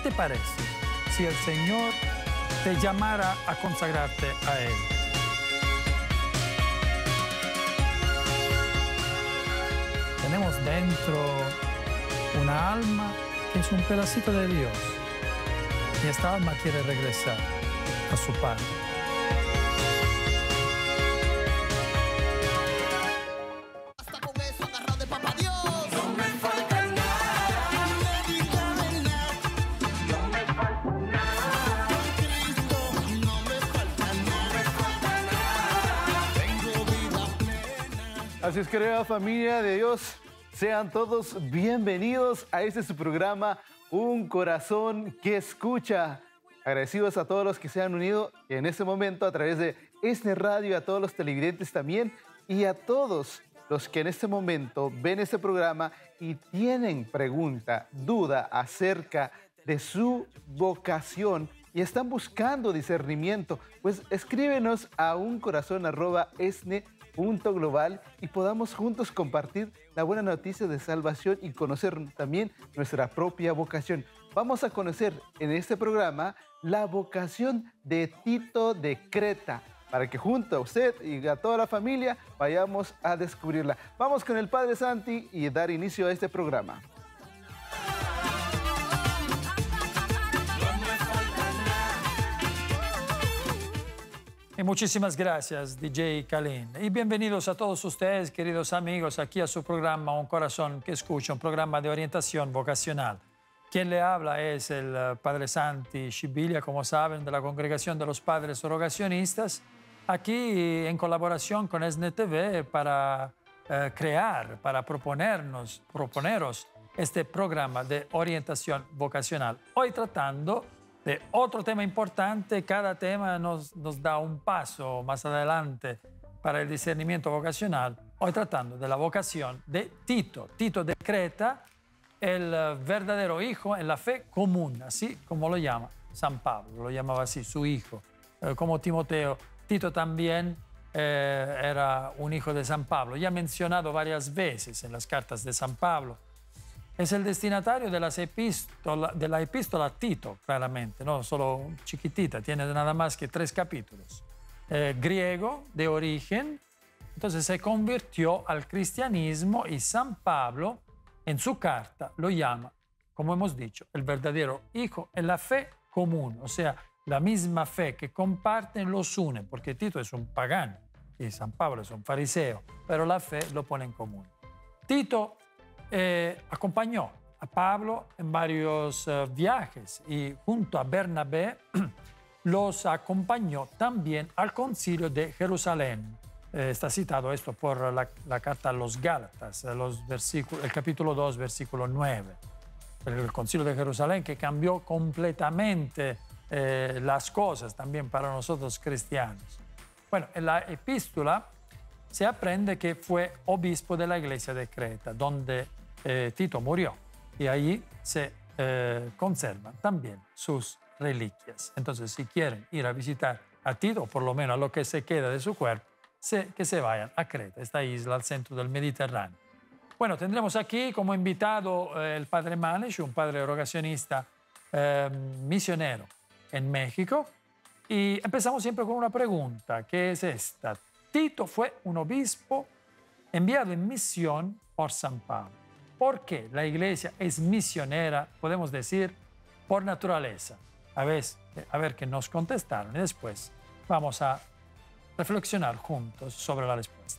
te parece si el Señor te llamara a consagrarte a Él? Tenemos dentro una alma que es un pedacito de Dios y esta alma quiere regresar a su Padre. Así es, querida familia de Dios, sean todos bienvenidos a este su programa, Un Corazón que Escucha. Agradecidos a todos los que se han unido en este momento a través de este radio, a todos los televidentes también, y a todos los que en este momento ven este programa y tienen pregunta, duda acerca de su vocación y están buscando discernimiento, pues escríbenos a uncorazon@esne.global y podamos juntos compartir la buena noticia de salvación y conocer también nuestra propia vocación. Vamos a conocer en este programa la vocación de Tito de Creta, para que junto a usted y a toda la familia vayamos a descubrirla. Vamos con el Padre Santi y dar inicio a este programa. Y muchísimas gracias, DJ Kalin. Y bienvenidos a todos ustedes, queridos amigos, aquí a su programa Un Corazón que Escucha, un programa de orientación vocacional. Quien le habla es el Padre Santi Scibilia, como saben, de la Congregación de los Padres Rogacionistas, aquí en colaboración con ESNE TV para proponeros este programa de orientación vocacional. Hoy tratando de otro tema importante, cada tema nos da un paso más adelante para el discernimiento vocacional. Hoy tratando de la vocación de Tito de Creta, el verdadero hijo en la fe común, así como lo llama San Pablo, lo llamaba así, su hijo. Como Timoteo, Tito también era un hijo de San Pablo, ya mencionado varias veces en las cartas de San Pablo. Es el destinatario de la epístola a Tito, claramente, no solo chiquitita, tiene nada más que 3 capítulos. Griego de origen, entonces se convirtió al cristianismo y San Pablo en su carta lo llama, como hemos dicho, el verdadero hijo en la fe común, o sea, la misma fe que comparten los une, porque Tito es un pagano y San Pablo es un fariseo, pero la fe lo pone en común. Tito acompañó a Pablo en varios viajes y junto a Bernabé los acompañó también al concilio de Jerusalén. Está citado esto por la carta a los Gálatas, el capítulo 2, versículo 9. El concilio de Jerusalén que cambió completamente las cosas también para nosotros cristianos. Bueno, en la epístola se aprende que fue obispo de la iglesia de Creta, donde Tito murió, y allí se conservan también sus reliquias. Entonces, si quieren ir a visitar a Tito, o por lo menos a lo que se queda de su cuerpo, que se vayan a Creta, esta isla al centro del Mediterráneo. Bueno, tendremos aquí como invitado el padre Manesh, un padre rogacionista misionero en México, y empezamos siempre con una pregunta, que es esta. Tito fue un obispo enviado en misión por San Pablo. ¿Por qué la iglesia es misionera, podemos decir, por naturaleza? A ver qué nos contestaron y después vamos a reflexionar juntos sobre la respuesta.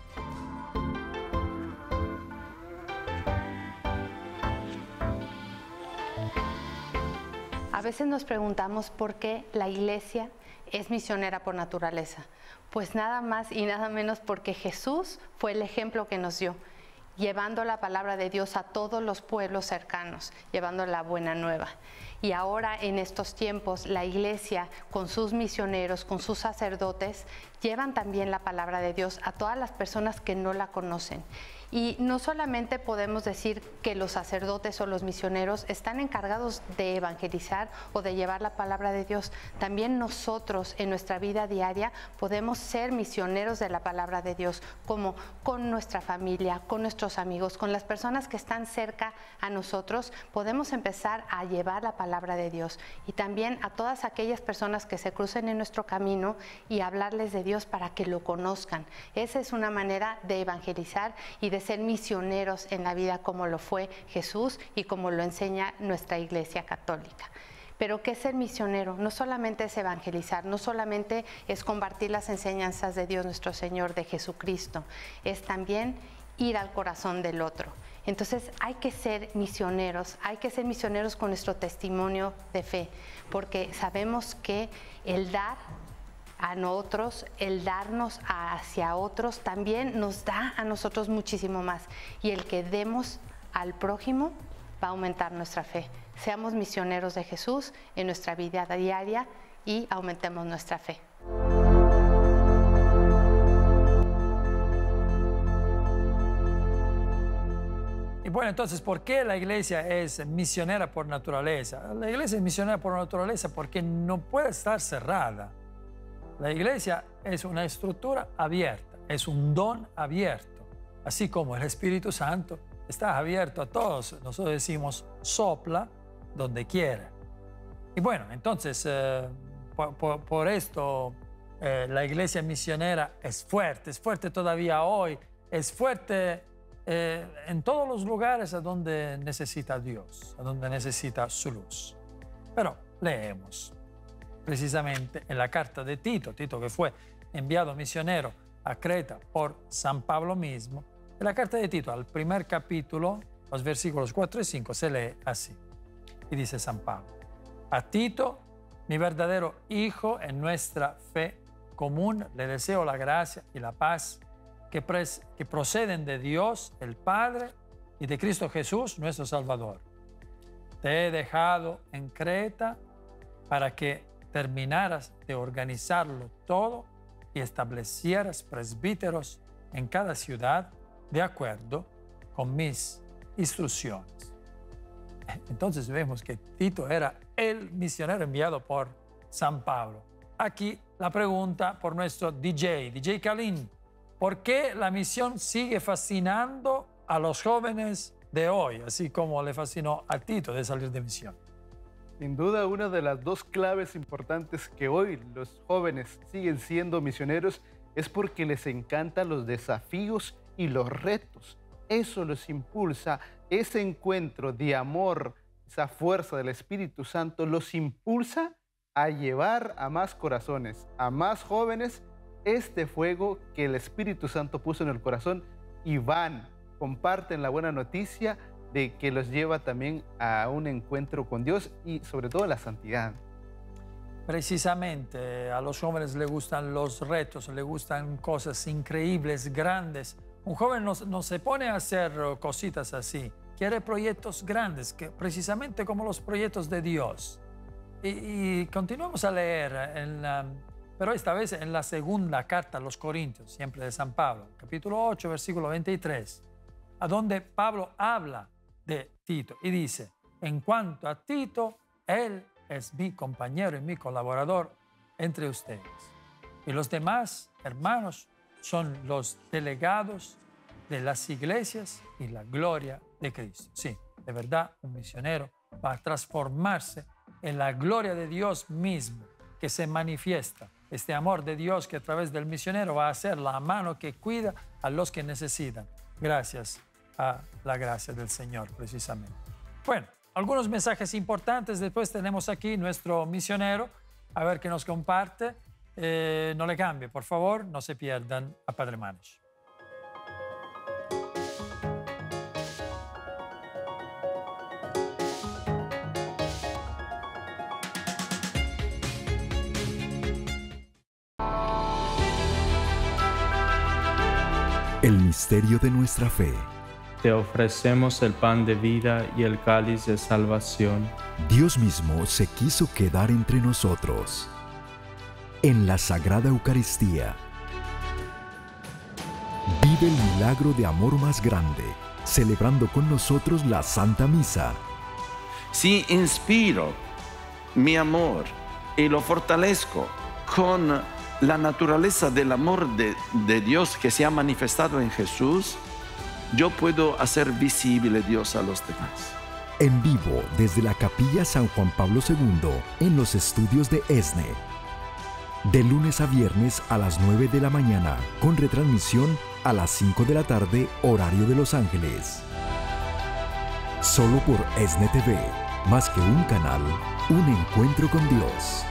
A veces nos preguntamos por qué la iglesia es misionera por naturaleza. Pues nada más y nada menos porque Jesús fue el ejemplo que nos dio, llevando la palabra de Dios a todos los pueblos cercanos, llevando la buena nueva. Y ahora en estos tiempos la iglesia con sus misioneros, con sus sacerdotes, llevan también la palabra de Dios a todas las personas que no la conocen. Y no solamente podemos decir que los sacerdotes o los misioneros están encargados de evangelizar o de llevar la palabra de Dios, también nosotros en nuestra vida diaria podemos ser misioneros de la palabra de Dios, como con nuestra familia, con nuestros amigos, con las personas que están cerca a nosotros, podemos empezar a llevar la palabra de Dios, y también a todas aquellas personas que se crucen en nuestro camino y hablarles de Dios para que lo conozcan. Esa es una manera de evangelizar y de ser misioneros en la vida, como lo fue Jesús y como lo enseña nuestra Iglesia Católica. Pero ¿qué es ser misionero? No solamente es evangelizar, no solamente es compartir las enseñanzas de Dios nuestro Señor, de Jesucristo, es también ir al corazón del otro. Entonces hay que ser misioneros con nuestro testimonio de fe, porque sabemos que el dar a nosotros, el darnos hacia otros, también nos da a nosotros muchísimo más. Y el que demos al prójimo va a aumentar nuestra fe. Seamos misioneros de Jesús en nuestra vida diaria y aumentemos nuestra fe. Y bueno, entonces, ¿por qué la iglesia es misionera por naturaleza? La iglesia es misionera por naturaleza porque no puede estar cerrada. La iglesia es una estructura abierta, es un don abierto, así como el Espíritu Santo está abierto a todos. Nosotros decimos sopla donde quiera. Y bueno, entonces, por esto la iglesia misionera es fuerte todavía hoy, es fuerte en todos los lugares a donde necesita Dios, a donde necesita su luz. Pero leemos. Precisamente en la carta de Tito, que fue enviado misionero a Creta por San Pablo mismo, en la carta de Tito, al primer capítulo, los versículos 4 y 5, se lee así. Y dice San Pablo: a Tito, mi verdadero hijo en nuestra fe común, le deseo la gracia y la paz que proceden de Dios el Padre y de Cristo Jesús, nuestro Salvador. Te he dejado en Creta para que terminaras de organizarlo todo y establecieras presbíteros en cada ciudad de acuerdo con mis instrucciones. Entonces vemos que Tito era el misionero enviado por San Pablo. Aquí la pregunta por nuestro DJ Kalin: ¿por qué la misión sigue fascinando a los jóvenes de hoy, así como le fascinó a Tito de salir de misión? Sin duda, una de las dos claves importantes que hoy los jóvenes siguen siendo misioneros es porque les encantan los desafíos y los retos. Eso los impulsa, ese encuentro de amor, esa fuerza del Espíritu Santo los impulsa a llevar a más corazones, a más jóvenes, este fuego que el Espíritu Santo puso en el corazón, y van, comparten la buena noticia de que los lleva también a un encuentro con Dios y sobre todo a la santidad. Precisamente a los jóvenes les gustan los retos, les gustan cosas increíbles, grandes. Un joven no se pone a hacer cositas así, quiere proyectos grandes, que precisamente como los proyectos de Dios. Y continuamos a leer, pero esta vez en la segunda carta a los Corintios, siempre de San Pablo, capítulo 8, versículo 23, a donde Pablo habla de Tito y dice: en cuanto a Tito, él es mi compañero y mi colaborador entre ustedes. Y los demás hermanos son los delegados de las iglesias y la gloria de Cristo. Sí, de verdad, un misionero va a transformarse en la gloria de Dios mismo, que se manifiesta. Este amor de Dios que a través del misionero va a ser la mano que cuida a los que necesitan. Gracias a la gracia del Señor, precisamente. Bueno, algunos mensajes importantes. Después tenemos aquí nuestro misionero, a ver qué nos comparte. No le cambie, por favor, no se pierdan a Padre Manesh. El misterio de nuestra fe. Te ofrecemos el pan de vida y el cáliz de salvación. Dios mismo se quiso quedar entre nosotros. En la Sagrada Eucaristía, vive vive el milagro de amor más grande, celebrando con nosotros la Santa Misa. Si inspiro mi amor y lo fortalezco con la naturaleza del amor de Dios que se ha manifestado en Jesús, yo puedo hacer visible Dios a los demás. En vivo desde la Capilla San Juan Pablo II en los estudios de ESNE. De lunes a viernes a las 9 de la mañana, con retransmisión a las 5 de la tarde, horario de Los Ángeles. Solo por ESNE TV, más que un canal, un encuentro con Dios.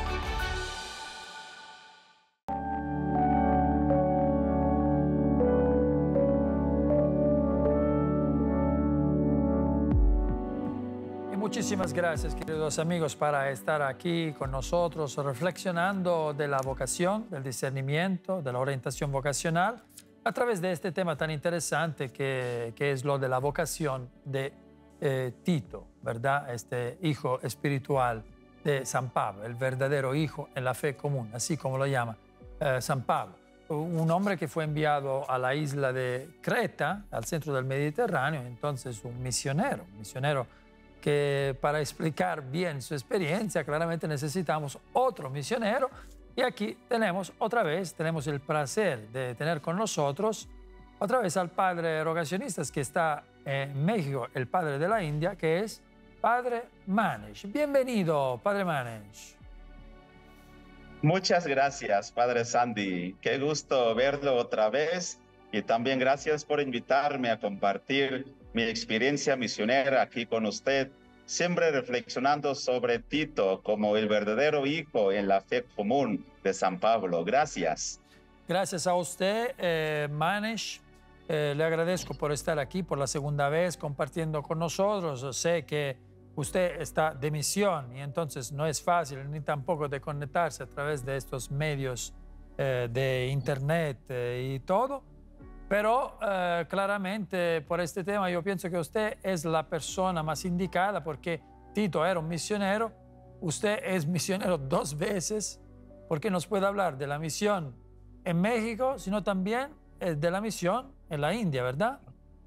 Muchísimas gracias, queridos amigos, para estar aquí con nosotros reflexionando de la vocación, del discernimiento, de la orientación vocacional, a través de este tema tan interesante que es lo de la vocación de Tito, ¿verdad? Este hijo espiritual de San Pablo, el verdadero hijo en la fe común, así como lo llama San Pablo. Un hombre que fue enviado a la isla de Creta, al centro del Mediterráneo, entonces un misionero que para explicar bien su experiencia claramente necesitamos otro misionero, y aquí tenemos el placer de tener con nosotros otra vez al padre rogacionista que está en México, el padre de la India, que es Padre Manesh. Bienvenido, Padre Manesh. Muchas gracias, Padre Sandy. Qué gusto verlo otra vez, y también gracias por invitarme a compartir mi experiencia misionera aquí con usted, siempre reflexionando sobre Tito como el verdadero hijo en la fe común de San Pablo. Gracias. Gracias a usted, Manesh. Le agradezco por estar aquí por la segunda vez compartiendo con nosotros. Sé que usted está de misión y entonces no es fácil ni tampoco de conectarse a través de estos medios de internet y todo. Pero claramente por este tema yo pienso que usted es la persona más indicada, porque Tito era un misionero, usted es misionero 2 veces, porque nos puede hablar de la misión en México, sino también de la misión en la India, ¿verdad?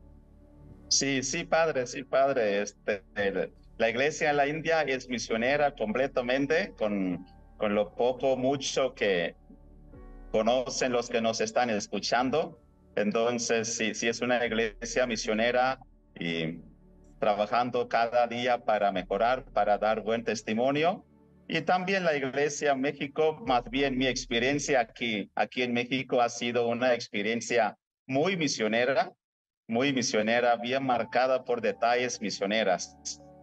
Sí, padre, sí, padre. La iglesia en la India es misionera completamente, con lo poco, mucho que conocen los que nos están escuchando. Entonces, sí es una iglesia misionera y trabajando cada día para mejorar, para dar buen testimonio. Y también la iglesia en México, más bien mi experiencia aquí en México ha sido una experiencia muy misionera, bien marcada por detalles misioneras.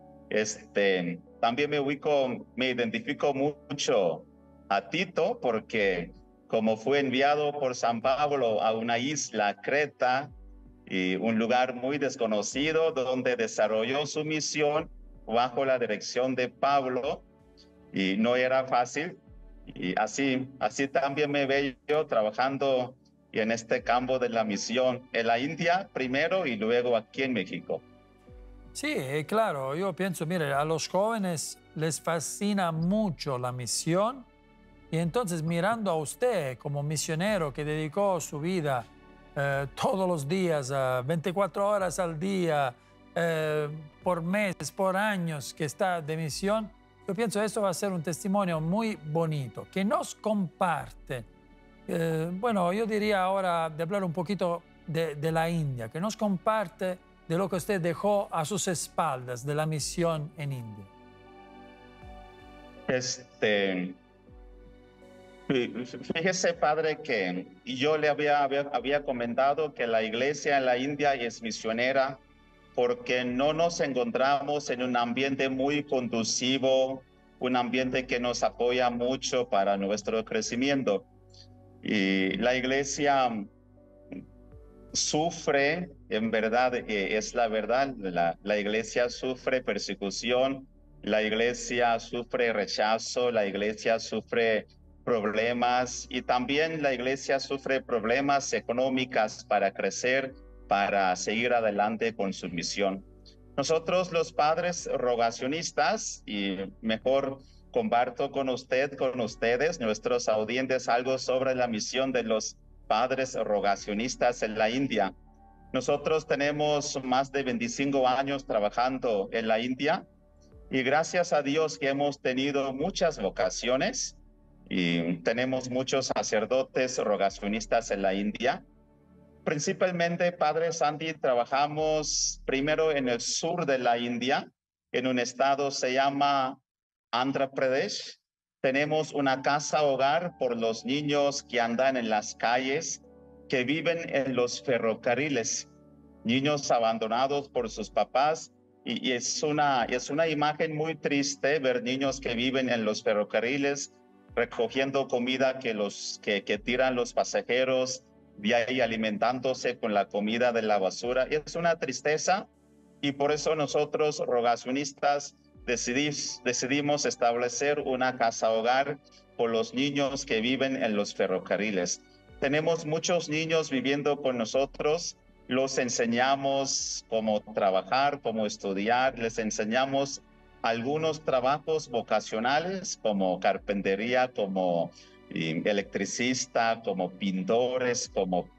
También me identifico mucho a Tito, porque como fue enviado por San Pablo a una isla, Creta, y un lugar muy desconocido donde desarrolló su misión bajo la dirección de Pablo, y no era fácil. Y así también me veo yo trabajando en este campo de la misión en la India primero y luego aquí en México. Sí, claro, yo pienso, mire, a los jóvenes les fascina mucho la misión. Y entonces, mirando a usted como misionero que dedicó su vida todos los días, 24 horas al día, por meses, por años que está de misión, yo pienso que esto va a ser un testimonio muy bonito, que nos comparte. Bueno, yo diría ahora de hablar un poquito de la India, que nos comparte de lo que usted dejó a sus espaldas de la misión en India. Fíjese, padre, que yo le había comentado que la iglesia en la India es misionera porque no nos encontramos en un ambiente muy conducivo, un ambiente que nos apoya mucho para nuestro crecimiento. Y la iglesia sufre, en verdad, es la verdad, la iglesia sufre persecución, la iglesia sufre rechazo, la iglesia sufre problemas, y también la iglesia sufre problemas económicos para crecer, para seguir adelante con su misión. Nosotros los padres rogacionistas, y mejor comparto con ustedes, nuestros audientes, algo sobre la misión de los padres rogacionistas en la India. Nosotros tenemos más de 25 años trabajando en la India y gracias a Dios que hemos tenido muchas vocaciones y tenemos muchos sacerdotes rogacionistas en la India. Principalmente, Padre Sandy, trabajamos primero en el sur de la India, en un estado se llama Andhra Pradesh. Tenemos una casa hogar por los niños que andan en las calles, que viven en los ferrocarriles, niños abandonados por sus papás. Y es una imagen muy triste ver niños que viven en los ferrocarriles recogiendo comida que tiran los pasajeros, de ahí alimentándose con la comida de la basura. Es una tristeza y por eso nosotros rogacionistas decidimos establecer una casa hogar por los niños que viven en los ferrocarriles. Tenemos muchos niños viviendo con nosotros, los enseñamos cómo trabajar, cómo estudiar, les enseñamos algunos trabajos vocacionales como carpintería, como electricista, como pintores, como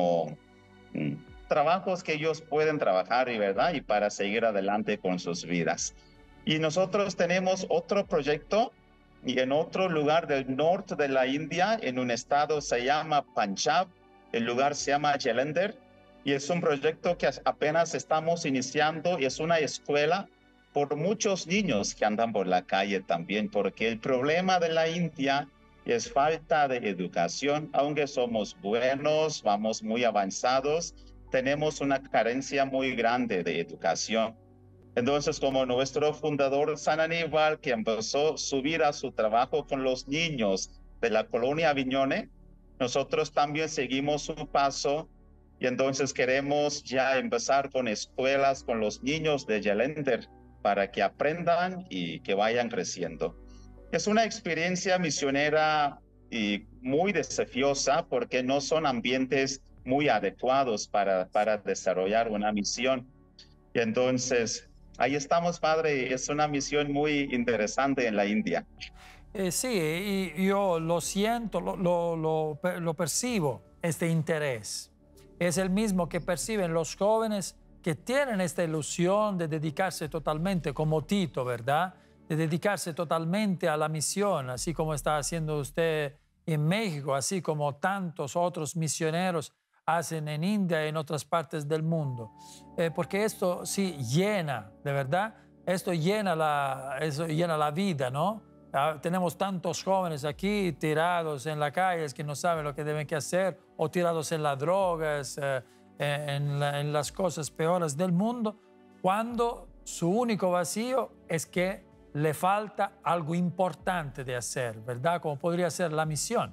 trabajos que ellos pueden trabajar y para seguir adelante con sus vidas. Y nosotros tenemos otro proyecto y en otro lugar del norte de la India, en un estado se llama Punjab, el lugar se llama Jalandhar, y es un proyecto que apenas estamos iniciando y es una escuela por muchos niños que andan por la calle también, porque el problema de la India es falta de educación. Aunque somos buenos, vamos muy avanzados, tenemos una carencia muy grande de educación. Entonces, como nuestro fundador San Aníbal, que empezó su vida, su trabajo con los niños de la colonia Aviñone, nosotros también seguimos su paso y entonces queremos ya empezar con escuelas con los niños de Jalandhar para que aprendan y que vayan creciendo. Es una experiencia misionera y muy desafiosa porque no son ambientes muy adecuados para desarrollar una misión. Y entonces, ahí estamos, Padre, es una misión muy interesante en la India. Sí, y yo lo siento, lo percibo, este interés. Es el mismo que perciben los jóvenes que tienen esta ilusión de dedicarse totalmente, como Tito, ¿verdad? De dedicarse totalmente a la misión, así como está haciendo usted en México, así como tantos otros misioneros hacen en India y en otras partes del mundo. Porque esto sí llena, de verdad, esto llena la vida, ¿no? Tenemos tantos jóvenes aquí tirados en la calle que no saben lo que deben hacer, o tirados en las drogas, en las cosas peores del mundo, cuando su único vacío es que le falta algo importante de hacer, ¿verdad? Como podría ser la misión.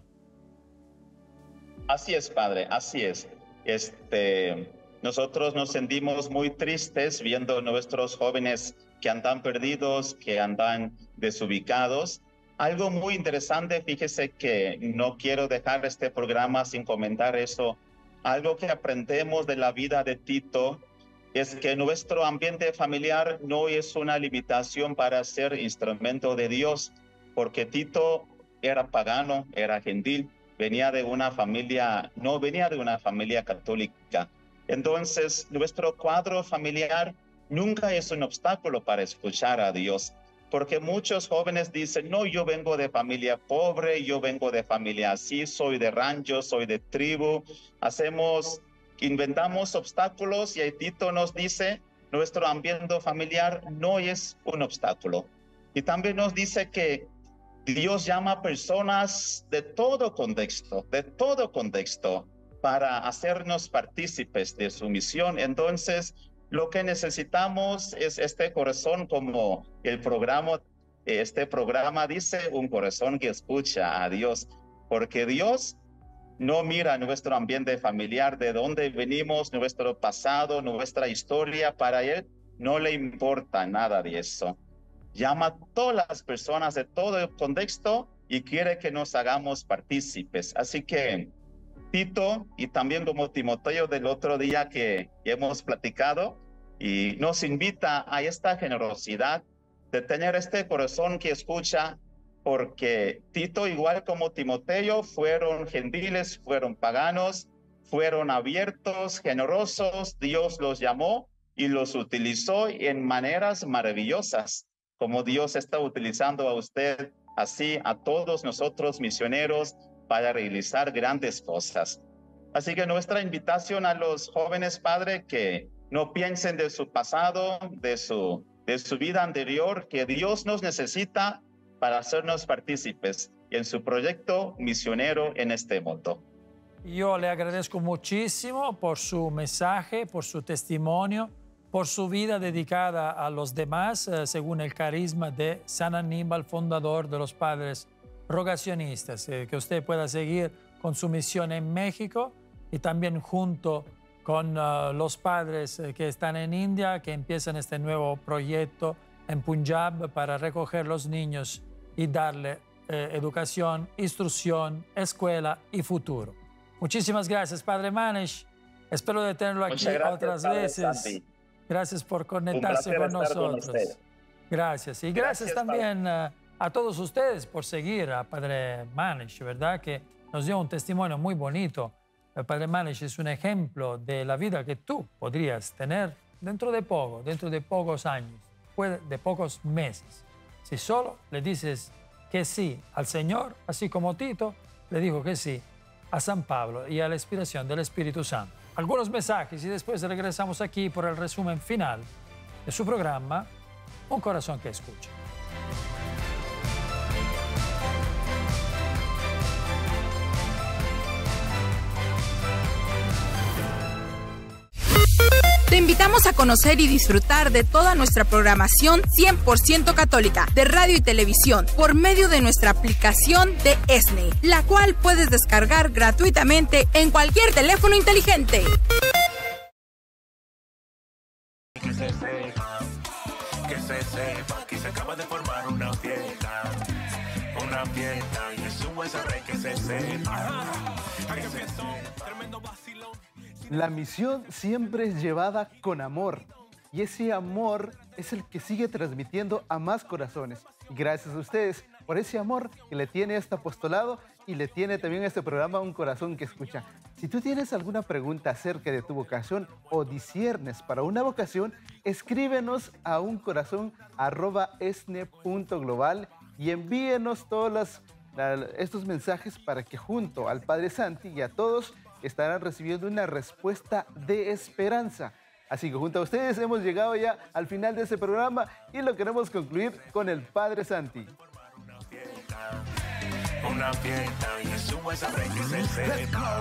Así es, Padre, así es. Nosotros nos sentimos muy tristes viendo nuestros jóvenes que andan perdidos, que andan desubicados. Algo muy interesante, fíjese que no quiero dejar este programa sin comentar eso. Algo que aprendemos de la vida de Tito es que nuestro ambiente familiar no es una limitación para ser instrumento de Dios, porque Tito era pagano, era gentil, venía de una familia, no venía de una familia católica. Entonces, nuestro cuadro familiar nunca es un obstáculo para escuchar a Dios, porque muchos jóvenes dicen, no, yo vengo de familia pobre, yo vengo de familia así, soy de rancho, soy de tribu, inventamos obstáculos y Tito nos dice, nuestro ambiente familiar no es un obstáculo. Y también nos dice que Dios llama a personas de todo contexto, para hacernos partícipes de su misión. Entonces, lo que necesitamos es este corazón, como este programa dice, un corazón que escucha a Dios, porque Dios no mira nuestro ambiente familiar, de dónde venimos, nuestro pasado, nuestra historia. Para Él no le importa nada de eso. Llama a todas las personas de todo el contexto y quiere que nos hagamos partícipes. Así que Tito, y también como Timoteo del otro día que hemos platicado, y nos invita a esta generosidad de tener este corazón que escucha porque Tito, igual como Timoteo, fueron gentiles, fueron paganos, fueron abiertos, generosos. Dios los llamó y los utilizó en maneras maravillosas, como Dios está utilizando a usted, así a todos nosotros misioneros, para realizar grandes cosas. Así que nuestra invitación a los jóvenes, padre, que no piensen de su pasado, de su vida anterior, que Dios nos necesita para hacernos partícipes en su proyecto misionero en este mundo. Yo le agradezco muchísimo por su mensaje, por su testimonio, por su vida dedicada a los demás, según el carisma de San Aníbal, fundador de los Padres Rogacionistas. Que usted pueda seguir con su misión en México y también junto con los padres que están en India, que empiezan este nuevo proyecto en Punjab para recoger los niños y darle educación, instrucción, escuela y futuro. Muchísimas gracias, Padre Manish. Espero de tenerlo aquí otras veces. Santi. Gracias por conectarse con nosotros. Gracias. Y gracias también a todos ustedes por seguir a Padre Manish, ¿verdad? Que nos dio un testimonio muy bonito. El Padre Manish es un ejemplo de la vida que tú podrías tener dentro de pocos años, de pocos meses. Si solo le dices que sí al Señor, así como Tito le dijo que sí a San Pablo y a la inspiración del Espíritu Santo. Algunos mensajes y después regresamos aquí por el resumen final de su programa Un Corazón que Escucha. Te invitamos a conocer y disfrutar de toda nuestra programación 100% católica de radio y televisión por medio de nuestra aplicación de ESNE, la cual puedes descargar gratuitamente en cualquier teléfono inteligente. Que se sepa que se acaba de formar una fiesta y es un buen saber que se sepa. Tremendo vacilón. La misión siempre es llevada con amor y ese amor es el que sigue transmitiendo a más corazones. Y gracias a ustedes por ese amor que le tiene este apostolado y le tiene también este programa Un Corazón que Escucha. Si tú tienes alguna pregunta acerca de tu vocación o disciernes para una vocación, escríbenos a uncorazon@esne.global y envíenos todos estos mensajes para que junto al Padre Santi y a todos estarán recibiendo una respuesta de esperanza. Así que junto a ustedes hemos llegado ya al final de este programa y lo queremos concluir con el Padre Santi. Una fiesta y es un buen saber que se sepa.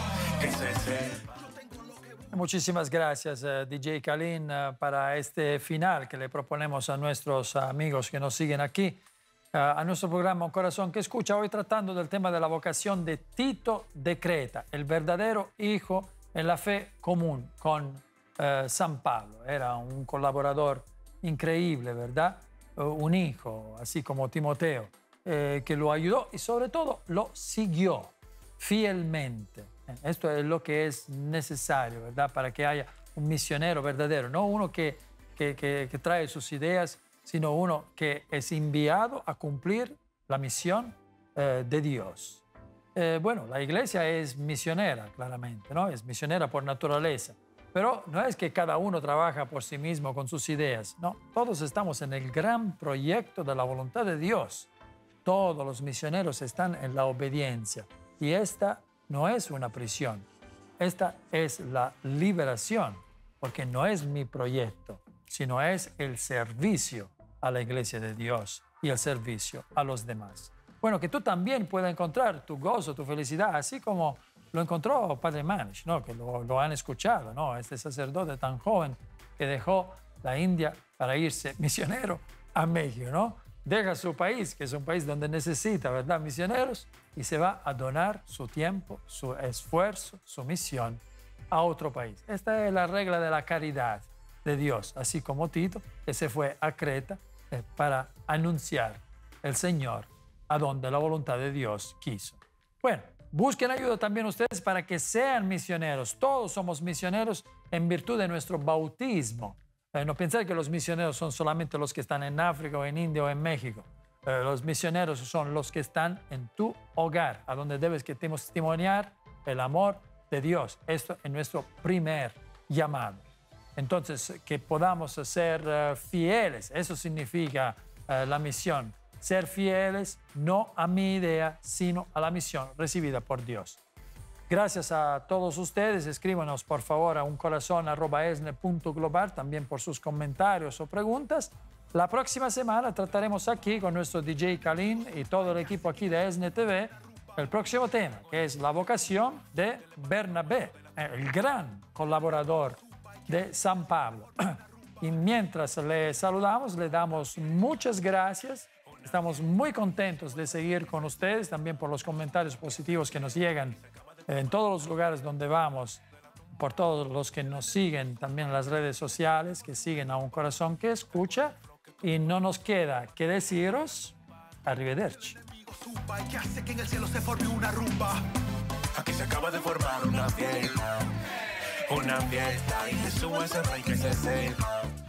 Muchísimas gracias, DJ Kalin, para este final que le proponemos a nuestros amigos que nos siguen aquí, a nuestro programa Un Corazón que Escucha, hoy tratando del tema de la vocación de Tito de Creta, el verdadero hijo en la fe común con San Pablo. Era un colaborador increíble, ¿verdad? Un hijo, así como Timoteo, que lo ayudó y sobre todo lo siguió fielmente. Esto es lo que es necesario, ¿verdad? Para que haya un misionero verdadero, no uno que trae sus ideas, sino uno que es enviado a cumplir la misión de Dios. Bueno, la iglesia es misionera, claramente, ¿no? Es misionera por naturaleza. Pero no es que cada uno trabaja por sí mismo con sus ideas, no. Todos estamos en el gran proyecto de la voluntad de Dios. Todos los misioneros están en la obediencia. Y esta no es una prisión. Esta es la liberación, porque no es mi proyecto, sino es el servicio a la iglesia de Dios y el servicio a los demás. Bueno, que tú también puedas encontrar tu gozo, tu felicidad, así como lo encontró Padre Manish, ¿no? Que lo han escuchado, ¿no? Este sacerdote tan joven que dejó la India para irse misionero a México, ¿no? Deja su país, que es un país donde necesita, ¿verdad?, misioneros, y se va a donar su tiempo, su esfuerzo, su misión a otro país. Esta es la regla de la caridad de Dios, así como Tito, que se fue a Creta para anunciar el Señor a donde la voluntad de Dios quiso. Bueno, busquen ayuda también ustedes para que sean misioneros. Todos somos misioneros en virtud de nuestro bautismo. No pensar que los misioneros son solamente los que están en África o en India o en México. Los misioneros son los que están en tu hogar, a donde debes que testimoniar el amor de Dios. Esto es nuestro primer llamado. Entonces, que podamos ser fieles, eso significa la misión. Ser fieles no a mi idea, sino a la misión recibida por Dios. Gracias a todos ustedes. Escríbanos por favor a uncorazon@esne.global, también por sus comentarios o preguntas. La próxima semana trataremos aquí con nuestro DJ Kalin y todo el equipo aquí de ESNE TV el próximo tema, que es la vocación de Bernabé, el gran colaborador de San Pablo. Y mientras le saludamos, le damos muchas gracias. Estamos muy contentos de seguir con ustedes, también por los comentarios positivos que nos llegan en todos los lugares donde vamos, por todos los que nos siguen también en las redes sociales, que siguen a Un Corazón que Escucha. Y no nos queda que deciros arrivederci. Que hace que en el cielo se forme una rumba. Aquí se acaba de formar una fiesta y Jesús es el rey que se sepa.